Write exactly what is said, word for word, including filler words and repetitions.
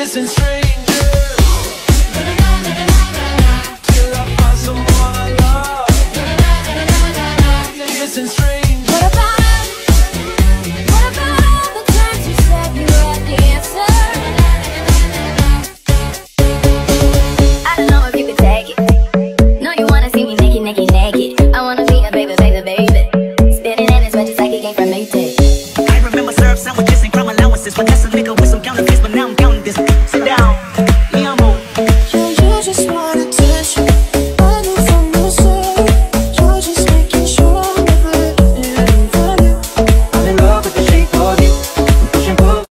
kissing strangers till I find someone I love. Kissing strangers. What about, what about the times you said you had the answer? I don't know if you could take it. No, you wanna see me naked, naked, naked. I wanna be a baby, baby, baby. Spitting in as much as I could get from Maytag. I remember syrup sandwiches and crime allowances. But that's a nigga with some counterfeits, but now I'm counting this.